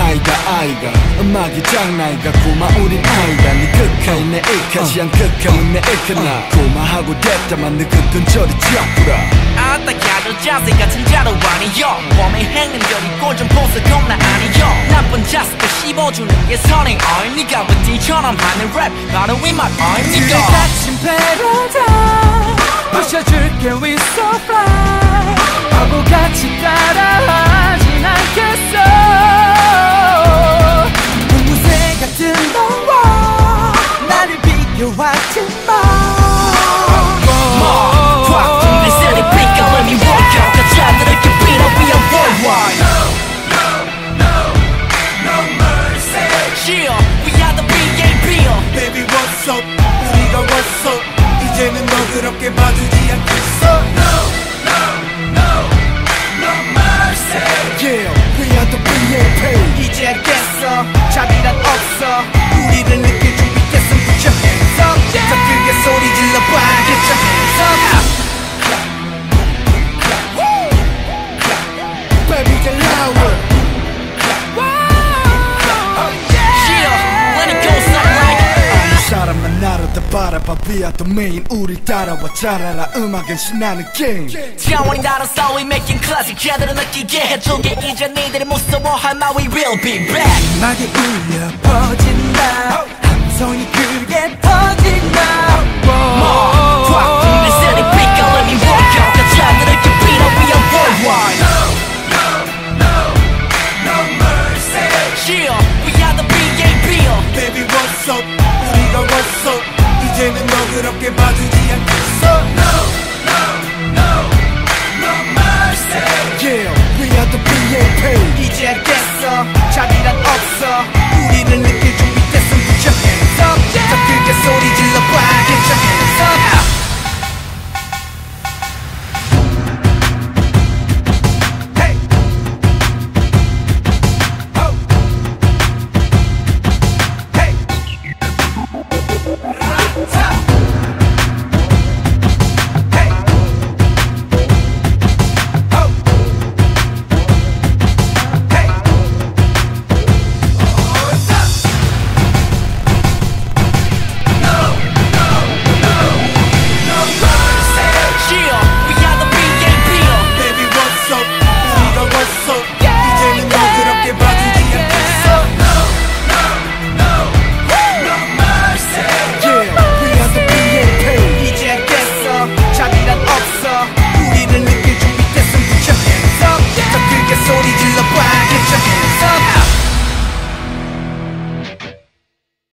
아이가 음악이 장난이가 고마 우린 아이다 네 극하이 내 일카지 안 극하면 내 일카나 고마하고 됐다만 너 그땐 저리 쥐어꾸라 아따 가져 자세 같은 자도 아니여 웜에 행는들이 꼴좀 보스 겁나 아니여 나쁜 자식도 씹어주는 게 선행 어이 니가 부디처럼 하는 랩 바로 이 맛 어이 니가 갇힌 패러다임 부셔줄게 we so fly 하고 같이 따라하진 않겠어 무쇠 같은 너와 나를 비교하지 마 Yeah, we are the B.A.P Baby what's up 우리가 what's up 이제는 너 그렇게 봐주지 않겠어 No mercy Yeah, we are the B.A.P 이제 알겠어 자비란 없어 우리를 느낄 준비됐음 Put your hands up 더 크게 소리 질러봐 Get your hands up Baby get louder 사람만 나를 다 바라봐 We are the main 우릴 따라와 잘 알아 음악은 신나는 게임 차원이 다르서 we making classic 제대로 느끼게 해줄게 이제 니들이 무서워할 마 we will be back 음악이 울려 퍼진다 함성이 크게 터진다 우리 세리 빛깔 let me walk out 가자 느낄 beat up we are worldwide No mercy Yeah, we are the B.A.P Baby what's up 우리가 what's up 이제는 너 그렇게 봐주지 않겠어 No mercy Yeah, we are the B.A.P 이제 알겠어 자비란 없어 우리를 느낄 준비됐음 Put your hands up 더 크게 소리 질러봐 Get your hands up 자비란 없어 우리를 느낄 준비됐음 Put your hands up 더 크게 소리